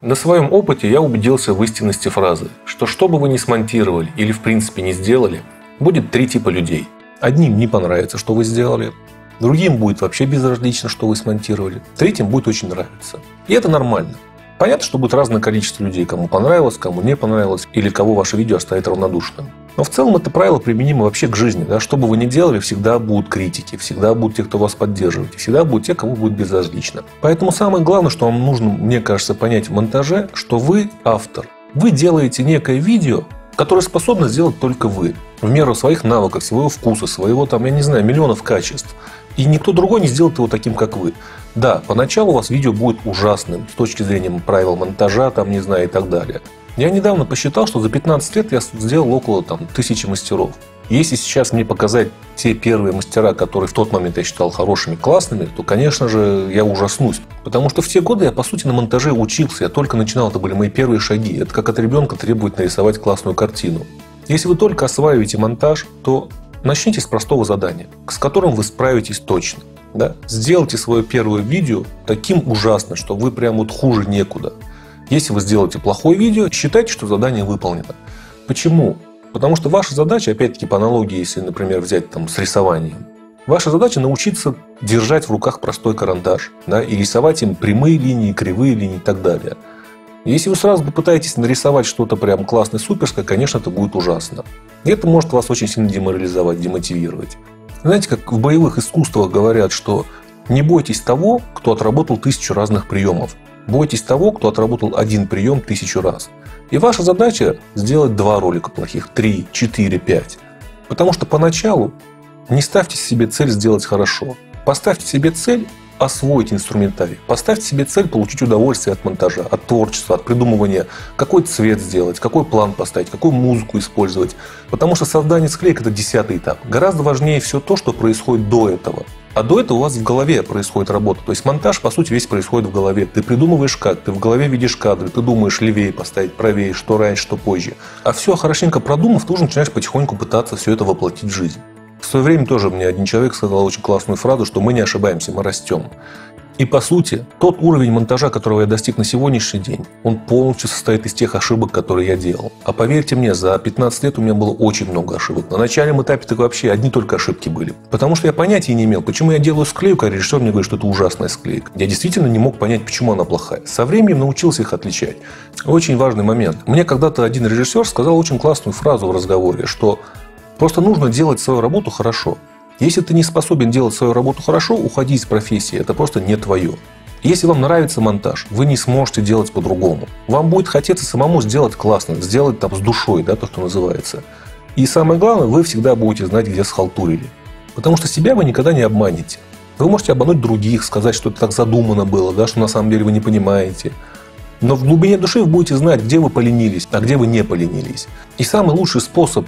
На своем опыте я убедился в истинности фразы, что бы вы ни смонтировали или в принципе не сделали, будет три типа людей. Одним не понравится, что вы сделали, другим будет вообще безразлично, что вы смонтировали, третьим будет очень нравиться. И это нормально. Понятно, что будет разное количество людей, кому понравилось, кому не понравилось, или кого ваше видео оставит равнодушным. Но в целом это правило применимо вообще к жизни. Да? Что бы вы ни делали, всегда будут критики, всегда будут те, кто вас поддерживает, и всегда будут те, кому будет безразлично. Поэтому самое главное, что вам нужно, мне кажется, понять в монтаже, что вы автор. Вы делаете некое видео, которое способно сделать только вы. В меру своих навыков, своего вкуса, своего, миллионов качеств. И никто другой не сделает его таким, как вы. Да, поначалу у вас видео будет ужасным с точки зрения правил монтажа, и так далее. Я недавно посчитал, что за 15 лет я сделал около 1000 мастеров. Если сейчас мне показать те первые мастера, которые в тот момент я считал хорошими, классными, то, конечно же, я ужаснусь. Потому что в те годы я, по сути, на монтаже учился. Я только начинал, это были мои первые шаги. Это как от ребенка требует нарисовать классную картину. Если вы только осваиваете монтаж, то начните с простого задания, с которым вы справитесь точно. Да? Сделайте свое первое видео таким ужасным, что вы прям хуже некуда. Если вы сделаете плохое видео, считайте, что задание выполнено. Почему? Потому что ваша задача, опять-таки по аналогии, если, например, взять с рисованием, ваша задача научиться держать в руках простой карандаш, да, и рисовать им прямые линии, кривые линии и так далее. Если вы сразу попытаетесь нарисовать что-то прям классное, суперское, конечно, это будет ужасно. И это может вас очень сильно деморализовать, демотивировать. Знаете, как в боевых искусствах говорят, что не бойтесь того, кто отработал 1000 разных приемов. Бойтесь того, кто отработал один прием 1000 раз. И ваша задача сделать 2 ролика плохих, 3, 4, 5. Потому что поначалу не ставьте себе цель сделать хорошо. Поставьте себе цель освоить инструментарий. Поставьте себе цель получить удовольствие от монтажа, от творчества, от придумывания, какой цвет сделать, какой план поставить, какую музыку использовать. Потому что создание склеек – это 10-й этап. Гораздо важнее все то, что происходит до этого. А до этого у вас в голове происходит работа. То есть монтаж, по сути, весь происходит в голове. Ты придумываешь как, ты в голове видишь кадры, ты думаешь левее поставить, правее, что раньше, что позже. А все хорошенько продумав, ты уже начинаешь потихоньку пытаться все это воплотить в жизнь. В свое время тоже мне один человек сказал очень классную фразу, что мы не ошибаемся, мы растем. И по сути, тот уровень монтажа, которого я достиг на сегодняшний день, он полностью состоит из тех ошибок, которые я делал. А поверьте мне, за 15 лет у меня было очень много ошибок. На начальном этапе так вообще одни только ошибки были. Потому что я понятия не имел, почему я делаю склейку, а режиссер мне говорит, что это ужасная склейка. Я действительно не мог понять, почему она плохая. Со временем научился их отличать. Очень важный момент. Мне когда-то один режиссер сказал очень классную фразу в разговоре, что просто нужно делать свою работу хорошо. Если ты не способен делать свою работу хорошо, уходи из профессии. Это просто не твое. Если вам нравится монтаж, вы не сможете делать по-другому. Вам будет хотеться самому сделать классно, сделать с душой, да, то, что называется. И самое главное, вы всегда будете знать, где схалтурили. Потому что себя вы никогда не обманете. Вы можете обмануть других, сказать, что это так задумано было, да, что на самом деле вы не понимаете. Но в глубине души вы будете знать, где вы поленились, а где вы не поленились. И самый лучший способ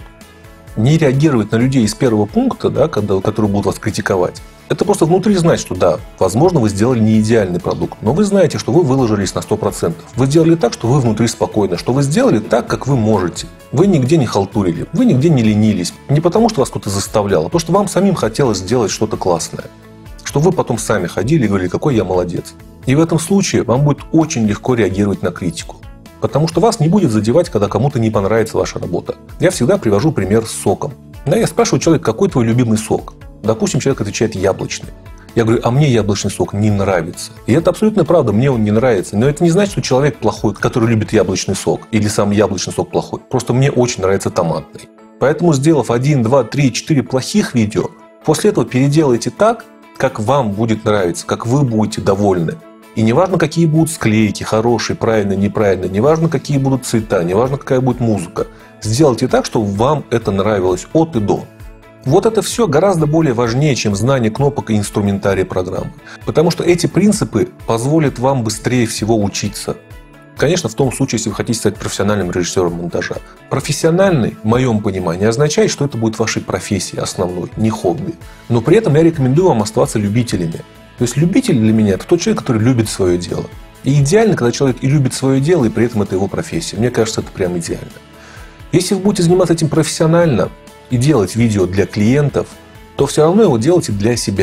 не реагировать на людей из первого пункта, да, которые будут вас критиковать, это просто внутри знать, что да, возможно, вы сделали не идеальный продукт, но вы знаете, что вы выложились на 100%. Вы сделали так, что вы внутри спокойны, что вы сделали так, как вы можете. Вы нигде не халтурили, вы нигде не ленились. Не потому, что вас кто-то заставлял, а потому, что вам самим хотелось сделать что-то классное. Что вы потом сами ходили и говорили, какой я молодец. И в этом случае вам будет очень легко реагировать на критику. Потому что вас не будет задевать, когда кому-то не понравится ваша работа. Я всегда привожу пример с соком. Да, я спрашиваю человека, какой твой любимый сок? Допустим, человек отвечает яблочный. Я говорю, а мне яблочный сок не нравится. И это абсолютно правда, мне он не нравится. Но это не значит, что человек плохой, который любит яблочный сок. Или сам яблочный сок плохой. Просто мне очень нравится томатный. Поэтому, сделав 1, 2, 3, 4 плохих видео, после этого переделайте так, как вам будет нравиться, как вы будете довольны. И неважно, какие будут склейки, хорошие, правильные, неправильные, неважно, какие будут цвета, неважно, какая будет музыка. Сделайте так, чтобы вам это нравилось от и до. Вот это все гораздо более важнее, чем знание кнопок и инструментария программы. Потому что эти принципы позволят вам быстрее всего учиться. Конечно, в том случае, если вы хотите стать профессиональным режиссером монтажа. Профессиональный, в моем понимании, означает, что это будет вашей профессией основной, не хобби. Но при этом я рекомендую вам оставаться любителями. То есть любитель для меня – это тот человек, который любит свое дело. И идеально, когда человек и любит свое дело, и при этом это его профессия. Мне кажется, это прям идеально. Если вы будете заниматься этим профессионально и делать видео для клиентов, то все равно его делайте для себя.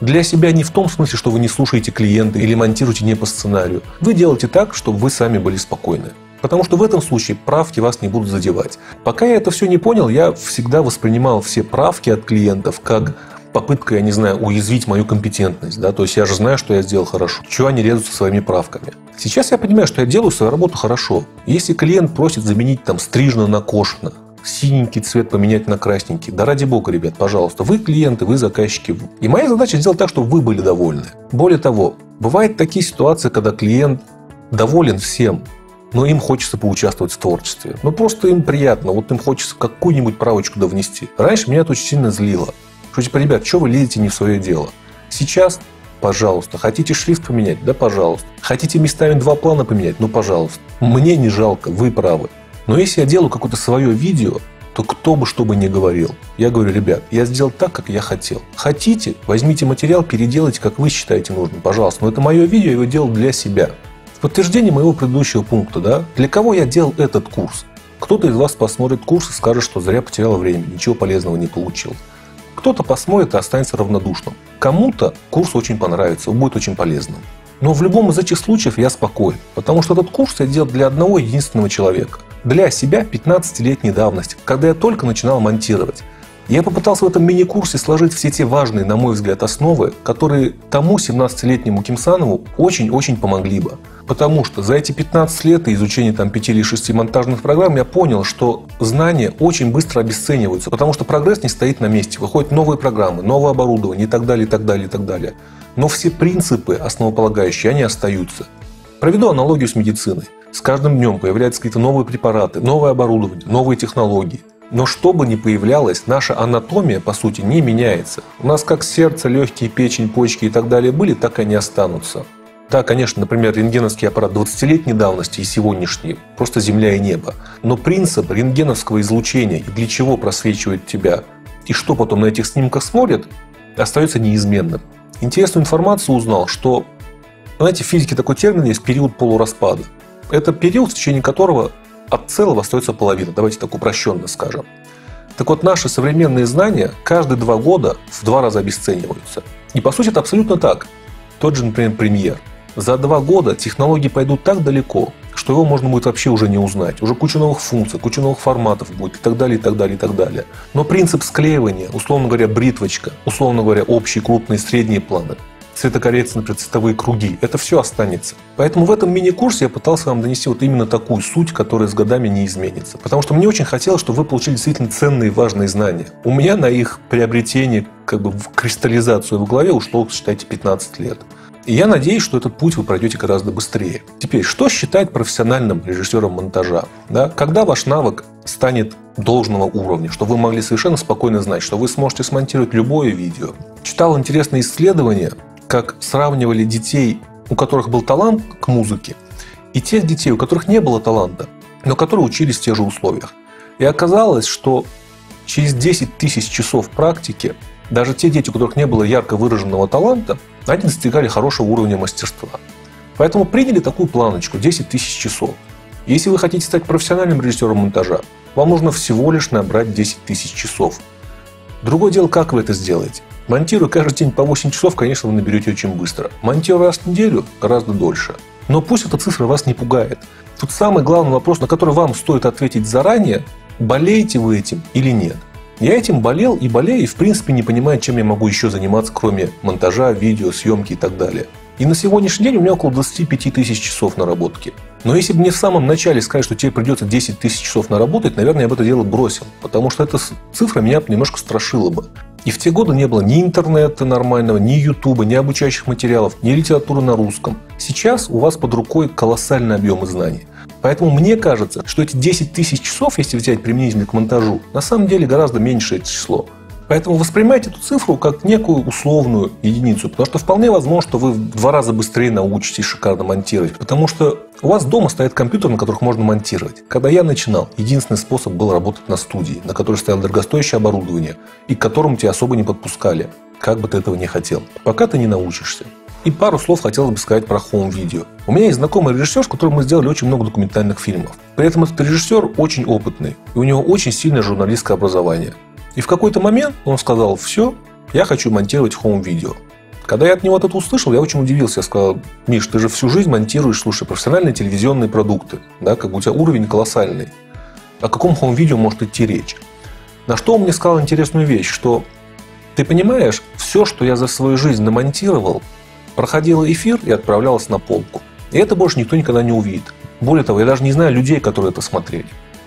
Для себя не в том смысле, что вы не слушаете клиента или монтируете не по сценарию. Вы делаете так, чтобы вы сами были спокойны. Потому что в этом случае правки вас не будут задевать. Пока я это все не понял, я всегда воспринимал все правки от клиентов как попытка, я не знаю, уязвить мою компетентность. Да? То есть я же знаю, что я сделал хорошо. Чего они лезут со своими правками? Сейчас я понимаю, что я делаю свою работу хорошо. Если клиент просит заменить там стрижено на кошено, синенький цвет поменять на красненький, да ради бога, ребят, пожалуйста, вы клиенты, вы заказчики. И моя задача сделать так, чтобы вы были довольны. Более того, бывают такие ситуации, когда клиент доволен всем, но им хочется поучаствовать в творчестве. Ну, просто им приятно. Вот им хочется какую-нибудь правочку довнести. Раньше меня это очень сильно злило. Что, типа, ребят, что вы лезете не в свое дело? Сейчас, пожалуйста. Хотите шрифт поменять? Да, пожалуйста. Хотите местами два плана поменять? Ну, пожалуйста. Мне не жалко, вы правы. Но если я делаю какое-то свое видео, то кто бы что бы ни говорил, я говорю, ребят, я сделал так, как я хотел. Хотите, возьмите материал, переделайте, как вы считаете нужным, пожалуйста. Но это мое видео, я его делал для себя. В подтверждение моего предыдущего пункта, да, для кого я делал этот курс? Кто-то из вас посмотрит курс и скажет, что зря потерял время, ничего полезного не получил. Кто-то посмотрит и останется равнодушным. Кому-то курс очень понравится, он будет очень полезным. Но в любом из этих случаев я спокоен, потому что этот курс я делал для одного единственного человека. Для себя 15-летней давности, когда я только начинал монтировать. Я попытался в этом мини-курсе сложить все те важные, на мой взгляд, основы, которые тому 17-летнему Кимсанову очень-очень помогли бы. Потому что за эти 15 лет и изучения там 5 или 6 монтажных программ я понял, что знания очень быстро обесцениваются, потому что прогресс не стоит на месте. Выходят новые программы, новое оборудование и так далее, и так далее, и так далее. Но все принципы основополагающие, они остаются. Проведу аналогию с медициной. С каждым днем появляются какие-то новые препараты, новое оборудование, новые технологии. Но что бы ни появлялось, наша анатомия, по сути, не меняется. У нас как сердце, легкие, печень, почки и так далее были, так и они останутся. Да, конечно, например, рентгеновский аппарат 20-летней давности и сегодняшний – просто земля и небо. Но принцип рентгеновского излучения и для чего просвечивает тебя, и что потом на этих снимках смотрят, остается неизменным. Интересную информацию узнал, что, знаете, в физике такой термин есть – период полураспада. Это период, в течение которого от целого остается половина. Давайте так упрощенно скажем. Так вот, наши современные знания каждые 2 года в 2 раза обесцениваются. И по сути это абсолютно так. Тот же, например, премьер. За 2 года технологии пойдут так далеко, что его можно будет вообще уже не узнать. Уже куча новых функций, куча новых форматов будет и так далее, и так далее, и так далее. Но принцип склеивания, условно говоря, бритвочка, условно говоря, общие, крупные, средние планы, цветокоррекция, например, цветовые круги. Это все останется. Поэтому в этом мини-курсе я пытался вам донести вот именно такую суть, которая с годами не изменится. Потому что мне очень хотелось, чтобы вы получили действительно ценные и важные знания. У меня на их приобретение, в кристаллизацию в голове ушло, считайте, 15 лет. И я надеюсь, что этот путь вы пройдете гораздо быстрее. Теперь, что считать профессиональным режиссером монтажа? Да? Когда ваш навык станет должного уровня, чтобы вы могли совершенно спокойно знать, что вы сможете смонтировать любое видео. Читал интересные исследования, как сравнивали детей, у которых был талант к музыке, и тех детей, у которых не было таланта, но которые учились в тех же условиях. И оказалось, что через 10 тысяч часов практики даже те дети, у которых не было ярко выраженного таланта, они достигали хорошего уровня мастерства. Поэтому приняли такую планочку – 10 тысяч часов. Если вы хотите стать профессиональным режиссером монтажа, вам нужно всего лишь набрать 10 тысяч часов. Другое дело, как вы это сделаете. Монтируя каждый день по 8 часов, конечно, вы наберете очень быстро. Монтируя раз в неделю – гораздо дольше. Но пусть эта цифра вас не пугает. Тут самый главный вопрос, на который вам стоит ответить заранее – болеете вы этим или нет. Я этим болел и болею, и в принципе не понимаю, чем я могу еще заниматься, кроме монтажа, видео, съемки и так далее. И на сегодняшний день у меня около 25 тысяч часов наработки. Но если бы мне в самом начале сказать, что тебе придется 10 тысяч часов наработать, наверное, я бы это дело бросил. Потому что эта цифра меня немножко страшила бы. И в те годы не было ни интернета нормального, ни ютуба, ни обучающих материалов, ни литературы на русском. Сейчас у вас под рукой колоссальный объем знаний. Поэтому мне кажется, что эти 10 тысяч часов, если взять применительно к монтажу, на самом деле гораздо меньше это число. Поэтому воспринимайте эту цифру как некую условную единицу, потому что вполне возможно, что вы в 2 раза быстрее научитесь шикарно монтировать, потому что у вас дома стоит компьютер, на которых можно монтировать. Когда я начинал, единственный способ был работать на студии, на которой стояло дорогостоящее оборудование, и к которому тебя особо не подпускали, как бы ты этого не хотел, пока ты не научишься. И пару слов хотелось бы сказать про хоум-видео. У меня есть знакомый режиссер, с которым мы сделали очень много документальных фильмов. При этом этот режиссер очень опытный, и у него очень сильное журналистское образование. И в какой-то момент он сказал: все, я хочу монтировать хоум-видео. Когда я от него это услышал, я очень удивился. Я сказал: Миш, ты же всю жизнь монтируешь, слушай, профессиональные телевизионные продукты. Да, как бы у тебя уровень колоссальный. О каком хоум-видео может идти речь? На что он мне сказал интересную вещь, что ты понимаешь, все, что я за свою жизнь намонтировал, проходило эфир и отправлялось на полку. И это больше никто никогда не увидит. Более того, я даже не знаю людей, которые это смотрели.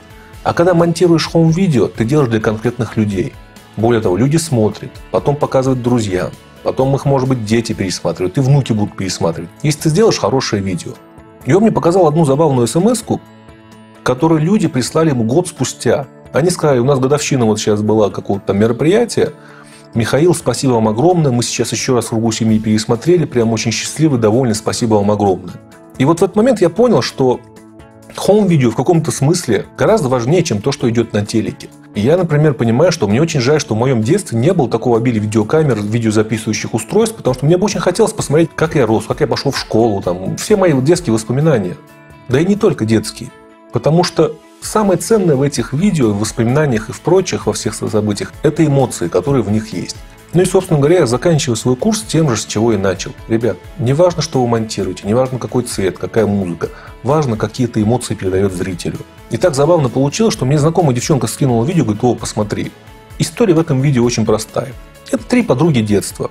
А когда монтируешь хоум-видео, ты делаешь для конкретных людей. Более того, люди смотрят, потом показывают друзьям, потом их, может быть, дети пересматривают, и внуки будут пересматривать. Если ты сделаешь хорошее видео. И он мне показал одну забавную смс-ку, которую люди прислали ему год спустя. Они сказали: у нас годовщина вот сейчас была какого-то там мероприятия. Михаил, спасибо вам огромное. Мы сейчас еще раз «Кругу семьи» пересмотрели. Прям очень счастливы, довольны. Спасибо вам огромное. И вот в этот момент я понял, что хоум-видео в каком-то смысле гораздо важнее, чем то, что идет на телеке. И я, например, понимаю, что мне очень жаль, что в моем детстве не было такого обилия видеокамер, видеозаписывающих устройств, потому что мне бы очень хотелось посмотреть, как я рос, как я пошел в школу, там, все мои детские воспоминания. Да и не только детские. Потому что самое ценное в этих видео, в воспоминаниях и в прочих, во всех событиях, это эмоции, которые в них есть. Ну и, собственно говоря, я заканчиваю свой курс тем же, с чего и начал. Ребят, не важно, что вы монтируете, не важно, какой цвет, какая музыка. Важно, какие-то эмоции передает зрителю. И так забавно получилось, что мне знакомая девчонка скинула видео, говорит: о, посмотри. История в этом видео очень простая. Это 3 подруги детства.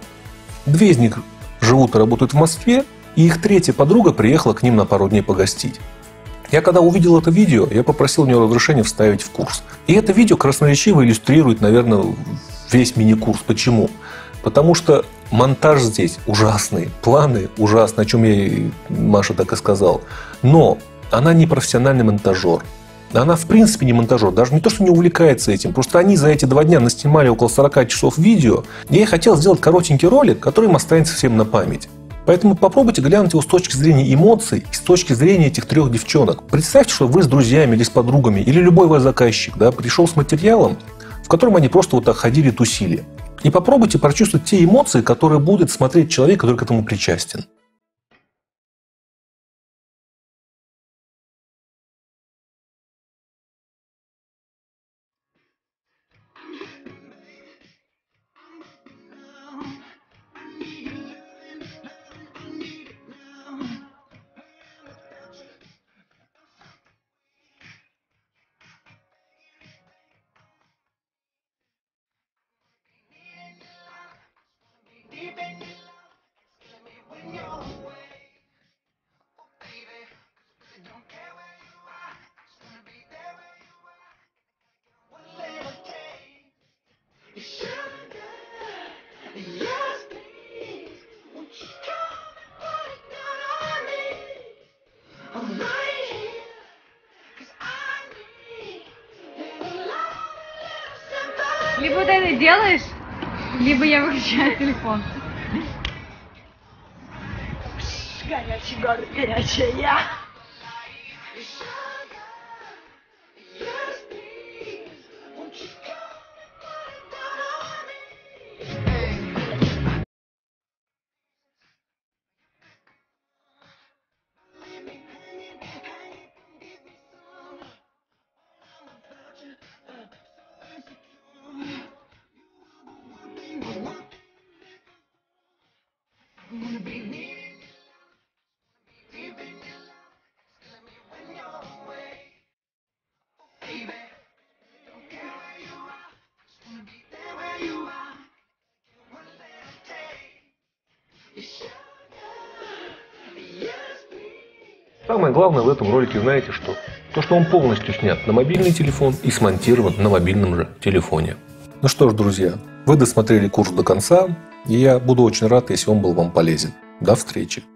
2 из них живут и работают в Москве, и их 3-я подруга приехала к ним на пару дней погостить. Я когда увидел это видео, я попросил у нее разрешения вставить в курс. И это видео красноречиво иллюстрирует, наверное, весь мини-курс. Почему? Потому что монтаж здесь ужасный, планы ужасные, о чем я и Маша так и сказал. Но она не профессиональный монтажер. Она в принципе не монтажер, даже не то, что не увлекается этим. Просто они за эти 2 дня наснимали около 40 часов видео. И я хотел сделать коротенький ролик, который им останется всем на память. Поэтому попробуйте глянуть его с точки зрения эмоций и с точки зрения этих 3 девчонок. Представьте, что вы с друзьями или с подругами, или любой ваш заказчик, да, пришел с материалом, в котором они просто вот так ходили, тусили. И попробуйте прочувствовать те эмоции, которые будет смотреть человек, который к этому причастен. Либо ты это делаешь, либо я выключаю телефон. Горячий город, горячая я. Самое главное в этом ролике, знаете что? То, что он полностью снят на мобильный телефон и смонтирован на мобильном же телефоне. Ну что ж, друзья, вы досмотрели курс до конца, и я буду очень рад, если он был вам полезен. До встречи!